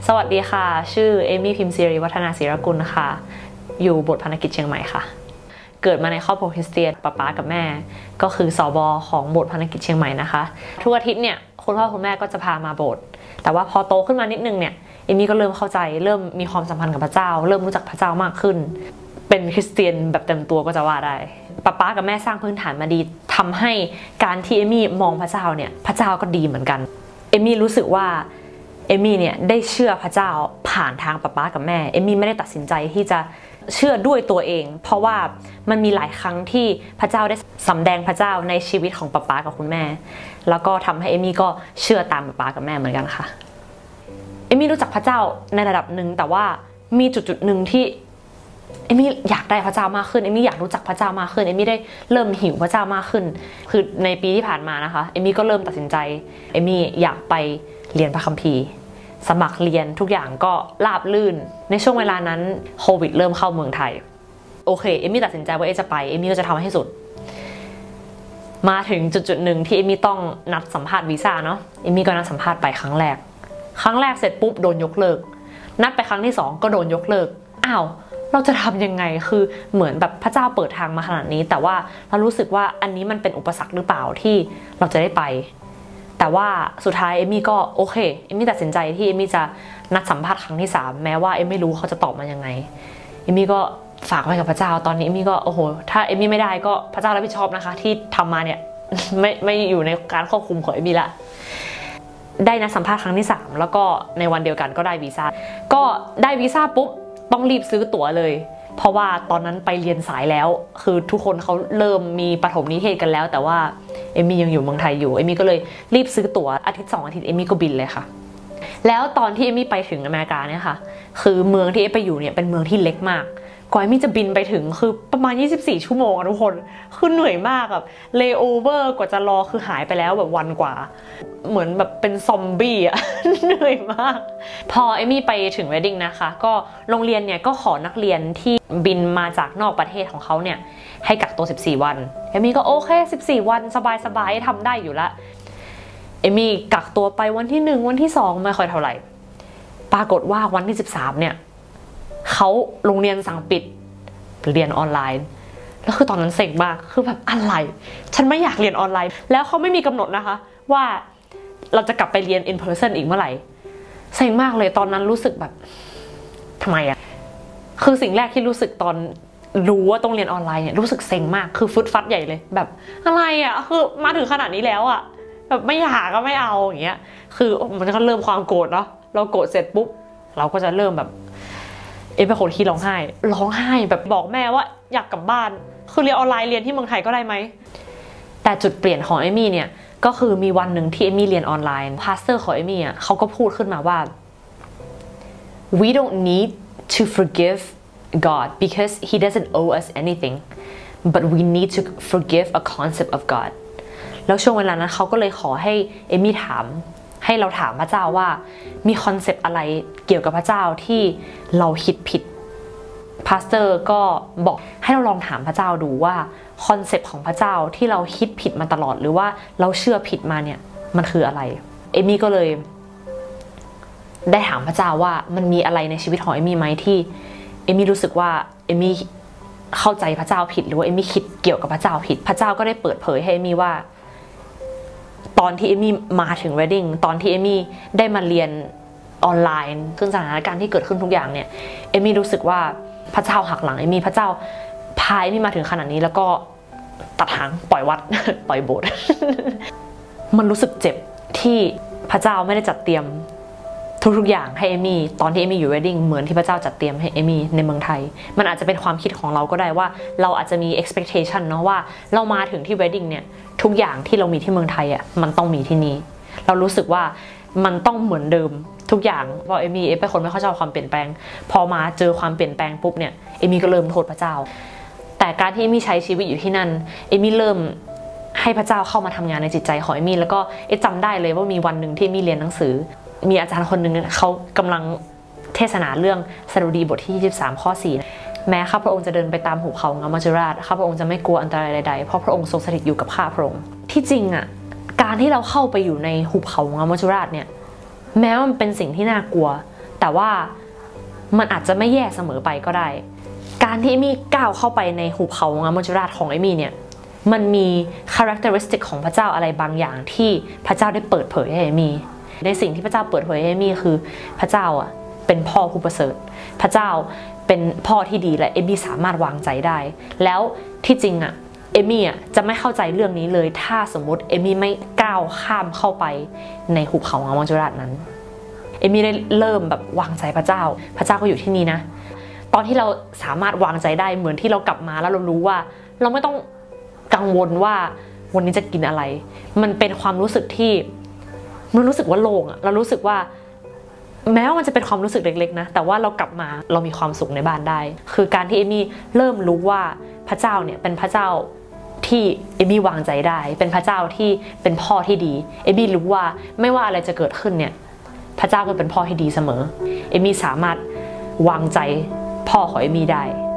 สวัสดีค่ะชื่อเอมี่พิมพ์ศิริวัฒนาศิรกุลค่ะอยู่บทพรรณกิจเชียงใหม่ค่ะเกิดมาในครอบครัวคริสเตียนป๊ากับแม่ก็คือสบของโบสถ์พรรณกิจเชียงใหม่นะคะทุกอาทิตย์เนี่ยคุณพ่อคุณแม่ก็จะพามาโบสถ์แต่ว่าพอโตขึ้นมานิดนึงเนี่ยเอมี่ก็เริ่มเข้าใจเริ่มมีความสัมพันธ์กับพระเจ้าเริ่มรู้จักพระเจ้ามากขึ้นเป็นคริสเตียนแบบเต็มตัวก็จะว่าได้ป๊ากับแม่สร้างพื้นฐานมาดีทำให้การที่เอมี่มองพระเจ้าเนี่ยพระเจ้าก็ดีเหมือนกันเอมี่รู้สึกว่าเอมี่เนี่ยได้เชื่อพระเจ้าผ่านทางป๊ากับแม่เอมี่ไม่ได้ตัดสินใจที่จะเชื่อด้วยตัวเองเพราะว่ามันมีหลายครั้งที่พระเจ้าได้สำแดงพระเจ้าในชีวิตของป๊ากับคุณแม่แล้วก็ทำให้เอมี่ก็เชื่อตามป๊ากับแม่เหมือนกันค่ะเอมี่รู้จักพระเจ้าในระดับหนึ่งแต่ว่ามีจุดหนึ่งที่เอมี่อยากได้พระเจ้ามากขึ้นเอมี่อยากรู้จักพระเจ้ามากขึ้นเอมี่ได้เริ่มหิวพระเจ้ามากขึ้นคือในปีที่ผ่านมานะคะเอมี่ก็เริ่มตัดสินใจเอมี่อยากไปเรียนพระคัมภีร์สมัครเรียนทุกอย่างก็ราบรื่นในช่วงเวลานั้นโควิดเริ่มเข้าเมืองไทยโอเคเอมี่ตัดสินใจว่าจะไปเอมี่ก็จะทำให้สุดมาถึงจุดหนึ่งที่เอมี่ต้องนัดสัมภาษณ์วีซ่าเนาะเอมี่ก็นัดสัมภาษณ์ไปครั้งแรกเสร็จปุ๊บโดนยกเลิกนัดไปครั้งที่2ก็โดนยกเลิกอ้าวเราจะทำยังไงคือเหมือนแบบพระเจ้าเปิดทางมาขนาดนี้แต่ว่าเรารู้สึกว่าอันนี้มันเป็นอุปสรรคหรือเปล่าที่เราจะได้ไปแต่ว่าสุดท้ายเอมี่ก็โอเคเอมี่ตัดสินใจที่เอมี่จะนัดสัมภาษณ์ครั้งที่3แม้ว่าเอมี่ไม่รู้เขาจะตอบมายังไงเอมี่ก็ฝากไว้กับพระเจ้าตอนนี้เอมี่ก็โอ้โหถ้าเอมี่ไม่ได้ก็พระเจ้ารับผิดชอบนะคะที่ทำมาเนี่ย ไม่อยู่ในการควบคุมของเอมี่ละได้นัดสัมภาษณ์ครั้งที่3แล้วก็ในวันเดียวกันก็ได้วีซ่าก็ได้วีซ่าปุ๊บต้องรีบซื้อตั๋วเลยเพราะว่าตอนนั้นไปเรียนสายแล้วคือทุกคนเขาเริ่มมีประถมนิเทศกันแล้วแต่ว่าเอมี่ยังอยู่เมืองไทยอยู่เอมี่ก็เลยรีบซื้อตั๋วอาทิตย์2 อาทิตย์เอมี่ก็บินเลยค่ะแล้วตอนที่เอมี่ไปถึงอเมริกาเนี่ยค่ะคือเมืองที่เอไปอยู่เนี่ยเป็นเมืองที่เล็กมากกว่าเอมี่จะบินไปถึงคือประมาณ24 ชั่วโมงทุกคนคือเหนื่อยมากแบบเลย์โอเวอร์กว่าจะรอคือหายไปแล้วแบบวันกว่าเหมือนแบบเป็นซอมบี้อะ เหนื่อยมากพอเอมี่ไปถึงเวดดิ้งนะคะก็โรงเรียนเนี่ยก็ขอนักเรียนที่บินมาจากนอกประเทศของเขาเนี่ยให้กักตัว14 วันเอมี่ก็โอเค14 วันสบายๆทำได้อยู่ละเอมี่กักตัวไปวันที่1วันที่2ไม่ค่อยเท่าไหร่ปรากฏว่าวันที่13เนี่ยเขาโรงเรียนสั่งปิดเรียนออนไลน์แล้วคือตอนนั้นเซ็งมากคือแบบอะไรฉันไม่อยากเรียนออนไลน์แล้วเขาไม่มีกำหนดนะคะว่าเราจะกลับไปเรียน in person อีกเมื่อไหร่เซ็งมากเลยตอนนั้นรู้สึกแบบทำไมอะคือสิ่งแรกที่รู้สึกตอนรู้ว่าต้องเรียนออนไลน์เนี่ยรู้สึกเซ็งมากคือฟึดฟัดใหญ่เลยแบบอะไรอะคือมาถึงขนาดนี้แล้วอะแบบไม่อยากก็ไม่เอาอย่างเงี้ยคือมันก็เริ่มความโกรธเนาะเราโกรธเสร็จปุ๊บเราก็จะเริ่มแบบเป็นคนที่ร้องไห้แบบบอกแม่ว่าอยากกลับบ้านคือเรียนออนไลน์เรียนที่เมืองไทยก็ได้ไหมแต่จุดเปลี่ยนของเอมี่เนี่ยก็คือมีวันหนึ่งที่เอมี่เรียนออนไลน์พาสเตอร์ของเอมี่อ่ะเขาก็พูดขึ้นมาว่า we don't need to forgive God because he doesn't owe us anything but we need to forgive a concept of God แล้วช่วงเวลานั้นเขาก็เลยขอให้เอมี่ให้เราถามพระเจ้าว่ามีคอนเซปต์อะไรเกี่ยวกับพระเจ้าที่เราคิดผิดพาสเตอร์ก็บอกให้เราลองถามพระเจ้าดูว่าคอนเซปต์ของพระเจ้าที่เราคิดผิดมาตลอดหรือว่าเราเชื่อผิดมาเนี่ยมันคืออะไรเอมี่ก็เลยได้ถามพระเจ้าว่ามันมีอะไรในชีวิตของเอมี่ไหมที่เอมี่รู้สึกว่าเอมี่เข้าใจพระเจ้าผิดหรือว่าเอมี่คิดเกี่ยวกับพระเจ้าผิดพระเจ้าก็ได้เปิดเผยให้เอมี่ว่าตอนที่เอมี่มาถึง wedding ตอนที่เอมี่ได้มาเรียนออนไลน์ซึ่งสถานการณ์ที่เกิดขึ้นทุกอย่างเนี่ยเอมี่รู้สึกว่าพระเจ้าหักหลังเอมี่พระเจ้าพาเอมี่มาถึงขนาดนี้แล้วก็ตัดหางปล่อยวัด ปล่อยโบสถ์ มันรู้สึกเจ็บที่พระเจ้าไม่ได้จัดเตรียมทุกอย่างให้เอมี่ตอนที่เอมี่อยู่ wedding เหมือนที่พระเจ้าจัดเตรียมให้เอมี่ในเมืองไทยมันอาจจะเป็นความคิดของเราก็ได้ว่าเราอาจจะมี expectation เนาะว่าเรามาถึงที่ wedding เนี่ยทุกอย่างที่เรามีที่เมืองไทยอ่ะมันต้องมีที่นี่เรารู้สึกว่ามันต้องเหมือนเดิมทุกอย่างเพราะเอมี่เป็นคนไม่ค่อยชอบความเปลี่ยนแปลงพอมาเจอความเปลี่ยนแปลงปุ๊บเนี่ยเอมี่ก็เริ่มโทษพระเจ้าแต่การที่เอมี่ใช้ชีวิตอยู่ที่นั่นเอมี่เริ่มให้พระเจ้าเข้ามาทำงานในจิตใจของเอมี่แล้วก็จำได้เลยว่ามีวันหนึ่งที่เอมี่เรียนหนังสือมีอาจารย์คนหนึ่งเขากำลังเทศนาเรื่องสดุดีบทที่23ข้อ4แม้ข้าพระองค์จะเดินไปตามหุบเขางามัจจุราชข้าพระองค์จะไม่กลัวอันตรายใดๆเพราะพระองค์ทรงสถิตอยู่กับข้าพระองค์ที่จริงอ่ะการที่เราเข้าไปอยู่ในหุบเขางามัจจุราชเนี่ยแม้ว่ามันเป็นสิ่งที่น่ากลัวแต่ว่ามันอาจจะไม่แย่เสมอไปก็ได้การที่เอมี่ก้าวเข้าไปในหุบเขางามมัจจุราชของเอมี่เนี่ยมันมี characteristic ของพระเจ้าอะไรบางอย่างที่พระเจ้าได้เปิดเผยให้เอมี่ในสิ่งที่พระเจ้าเปิดเผยให้เอมี่คือพระเจ้าเป็นพ่อผู้ประเสริฐพระเจ้าเป็นพ่อที่ดีและเอมี่สามารถวางใจได้แล้วที่จริงเอมี่จะไม่เข้าใจเรื่องนี้เลยถ้าสมมติเอมี่ไม่ก้าวข้ามเข้าไปในหุบเขางามมัจจุราชนั้นเอมี่ได้เริ่มแบบวางใจพระเจ้าก็อยู่ที่นี่นะตอนที่เราสามารถวางใจได้เหมือนที่เรากลับมาแล้วเรารู้ว่าเราไม่ต้องกังวลว่าวันนี้จะกินอะไรมันเป็นความรู้สึกที่มันรู้สึกว่าโล่งเรารู้สึกว่าแม้ว่ามันจะเป็นความรู้สึกเล็กๆนะแต่ว่าเรากลับมาเรามีความสุขในบ้านได้คือการที่เอมี่เริ่มรู้ว่าพระเจ้าเนี่ยเป็นพระเจ้าที่เอมี่วางใจได้เป็นพระเจ้าที่เป็นพ่อที่ดีเอมี่รู้ว่าไม่ว่าอะไรจะเกิดขึ้นเนี่ยพระเจ้าก็เป็นพ่อที่ดีเสมอเอมี่สามารถวางใจพ่อของเอมี่ได้